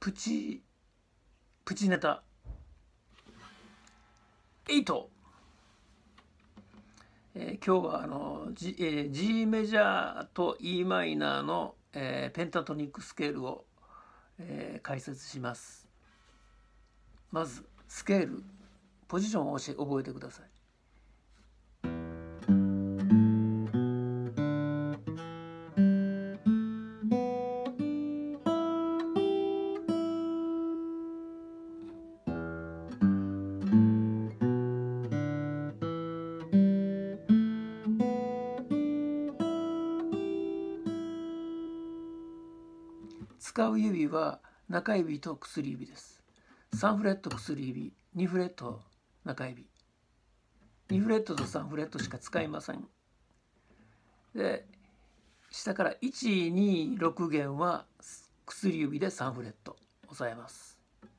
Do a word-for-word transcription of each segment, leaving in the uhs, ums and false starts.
プチプチネタエイト、えー、今日はあの G,、えー、G メジャーと E マイナーの、えー、ペンタトニックスケールを、えー、解説します。まずスケール、ポジションを教え覚えてください。使う指は中指と薬指です。さんフレット薬指、にフレット中指、にフレットとさんフレットしか使いません。で、下からいち、に、ろく弦は薬指でさんフレット押さえます。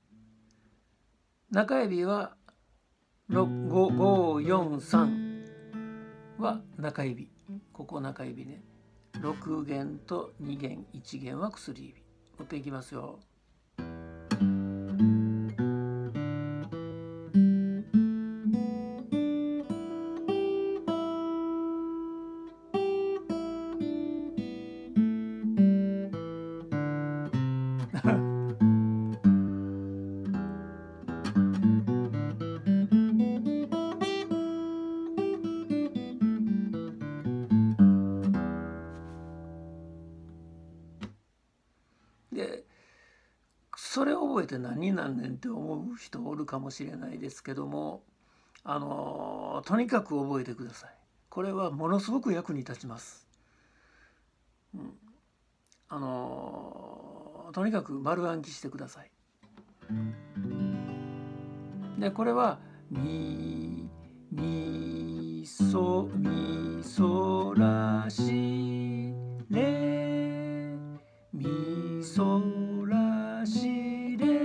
中指はご、ご、よん、さんは中指、ここ中指ね。ろく弦とに弦、いち弦は薬指。持っていきますよ。でそれを覚えて何になんねんって思う人おるかもしれないですけども、あのとにかく覚えてください。これはものすごく役に立ちます。うん、あのとにかく丸暗記してください。でこれはミミソミソラシレミソラシレ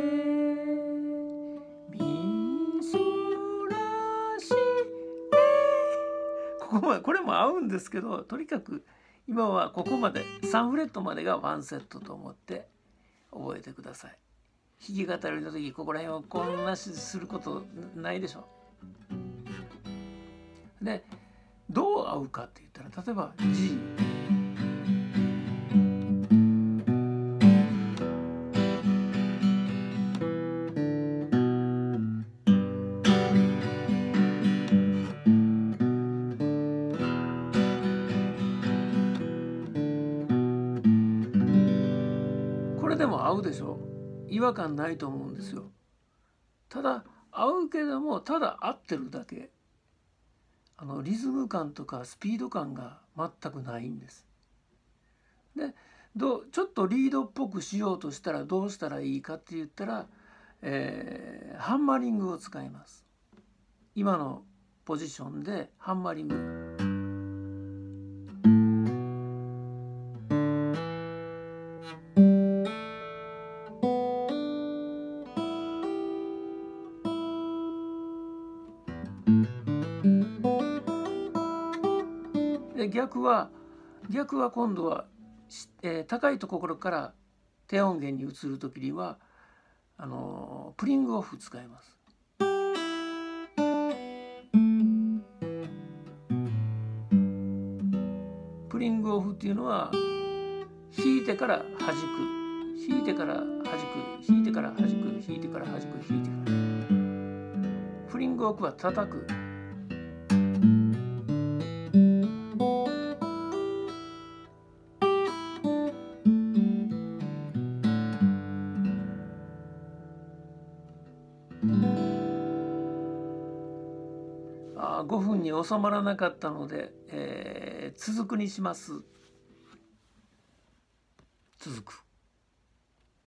ミソラシレ、ここまで、これも合うんですけど、とにかく今はここまでさんフレットまでがワンセットと思って覚えてください。弾き語りの時ここら辺をこんなしすることないでしょ。でどう合うかって言ったら、例えば G、これでも合うでしょ。違和感ないと思うんですよ。ただ合うけども、ただ合ってるだけ、あのリズム感とかスピード感が全くないんです。でどうちょっとリードっぽくしようとしたらどうしたらいいかって言ったら、えー、ハンマリングを使います。今のポジションでハンマリング。で逆は逆は今度は、えー、高いところから低音源に移る時にはあのプリングオフ使います。プリングオフっていうのは弾いてから弾く、弾いてから弾く、弾いてから弾く、弾いてから弾く、弾いてから。プリングオフは叩く。あ、ごふんに収まらなかったので、えー、続くにします。続く。